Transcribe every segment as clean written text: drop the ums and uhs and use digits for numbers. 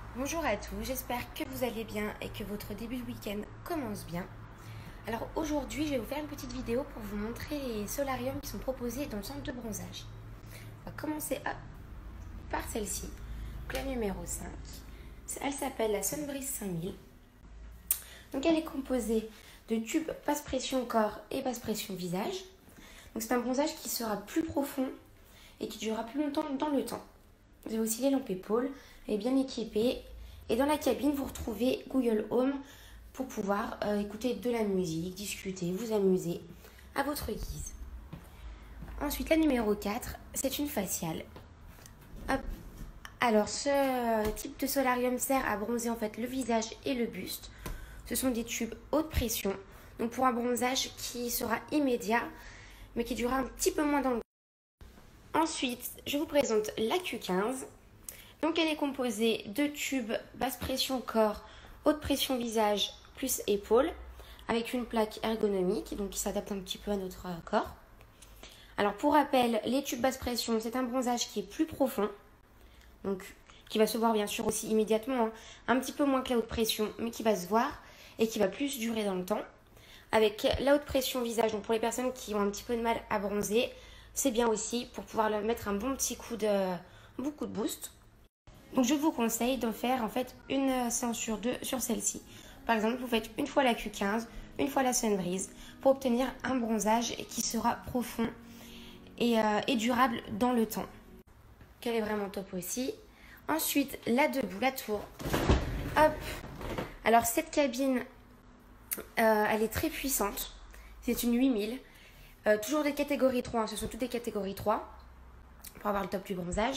Bonjour à tous, j'espère que vous allez bien et que votre début de week-end commence bien. Alors aujourd'hui, je vais vous faire une petite vidéo pour vous montrer les solariums qui sont proposés dans le centre de bronzage. On va commencer par celle-ci, donc la numéro 5. Elle s'appelle la Sunbreeze 5000. Donc elle est composée de tubes basse pression corps et basse pression visage. Donc c'est un bronzage qui sera plus profond et qui durera plus longtemps dans le temps. Vous avez aussi les lampes épaules, elle est bien équipée. Et dans la cabine, vous retrouvez Google Home pour pouvoir écouter de la musique, discuter, vous amuser à votre guise. Ensuite, la numéro 4, c'est une faciale. Hop. Alors, ce type de solarium sert à bronzer en fait le visage et le buste. Ce sont des tubes haute pression, donc pour un bronzage qui sera immédiat, mais qui durera un petit peu moins dans le temps. Ensuite, je vous présente la Q15. Donc elle est composée de tubes basse pression corps, haute pression visage plus épaules, avec une plaque ergonomique, donc qui s'adapte un petit peu à notre corps. Alors pour rappel, les tubes basse pression, c'est un bronzage qui est plus profond, donc qui va se voir bien sûr aussi immédiatement, hein, un petit peu moins que la haute pression, mais qui va se voir et qui va plus durer dans le temps. Avec la haute pression visage, donc pour les personnes qui ont un petit peu de mal à bronzer, c'est bien aussi pour pouvoir leur mettre un bon petit coup de boost. Donc je vous conseille d'en faire en fait une séance sur deux sur celle-ci. Par exemple, vous faites une fois la Q15, une fois la Sunbreeze pour obtenir un bronzage qui sera profond et durable dans le temps. Qu'elle est vraiment top aussi. Ensuite, la debout, la tour. Hop. Alors cette cabine, elle est très puissante. C'est une 8000. Toujours des catégories 3, hein. Ce sont toutes des catégories 3 pour avoir le top du bronzage.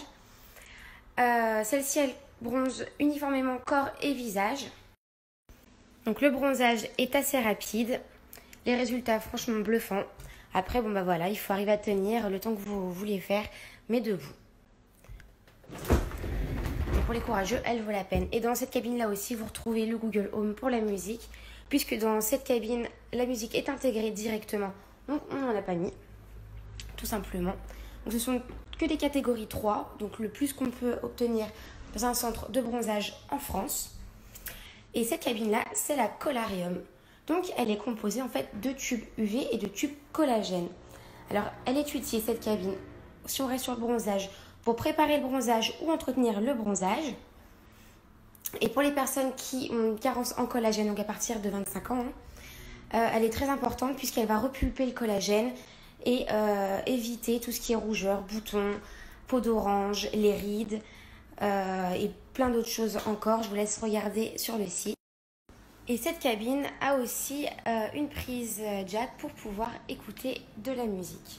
Celle-ci, elle bronze uniformément corps et visage. Donc le bronzage est assez rapide. Les résultats franchement bluffants. Après, bon bah voilà, il faut arriver à tenir le temps que vous vouliez faire, mais debout. Et pour les courageux, elle vaut la peine. Et dans cette cabine-là aussi, vous retrouvez le Google Home pour la musique, puisque dans cette cabine, la musique est intégrée directement. Donc on n'en a pas mis, tout simplement. Donc ce sont que des catégories 3, donc le plus qu'on peut obtenir dans un centre de bronzage en France. Et cette cabine-là, c'est la Colarium. Donc elle est composée en fait de tubes UV et de tubes collagène. Alors elle est utile cette cabine, si on reste sur le bronzage, pour préparer le bronzage ou entretenir le bronzage. Et pour les personnes qui ont une carence en collagène, donc à partir de 25 ans, elle est très importante puisqu'elle va repulper le collagène et éviter tout ce qui est rougeur, boutons, peau d'orange, les rides et plein d'autres choses encore. Je vous laisse regarder sur le site. Et cette cabine a aussi une prise jack pour pouvoir écouter de la musique.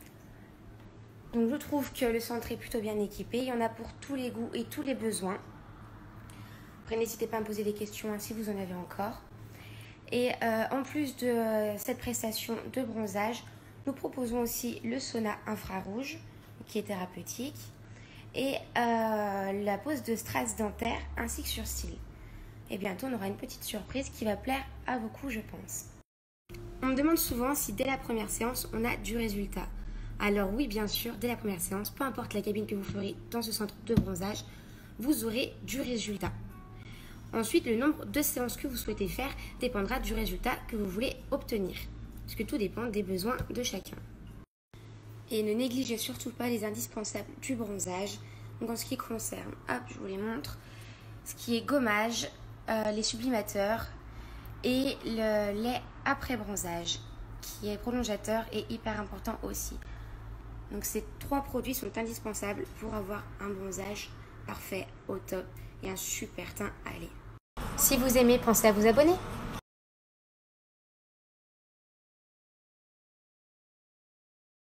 Donc je trouve que le centre est plutôt bien équipé. Il y en a pour tous les goûts et tous les besoins. Après, n'hésitez pas à me poser des questions hein, si vous en avez encore. Et en plus de cette prestation de bronzage, nous proposons aussi le sauna infrarouge, qui est thérapeutique, et la pose de strass dentaire ainsi que sur cils. Et bientôt, on aura une petite surprise qui va plaire à beaucoup, je pense. On me demande souvent si dès la première séance, on a du résultat. Alors oui, bien sûr, dès la première séance, peu importe la cabine que vous ferez dans ce centre de bronzage, vous aurez du résultat. Ensuite, le nombre de séances que vous souhaitez faire dépendra du résultat que vous voulez obtenir, parce que tout dépend des besoins de chacun. Et ne négligez surtout pas les indispensables du bronzage. Donc en ce qui concerne, hop, je vous les montre, ce qui est gommage, les sublimateurs et le lait après bronzage, qui est prolongateur et hyper important aussi. Donc ces 3 produits sont indispensables pour avoir un bronzage parfait, au top et un super teint à aller. Si vous aimez, pensez à vous abonner.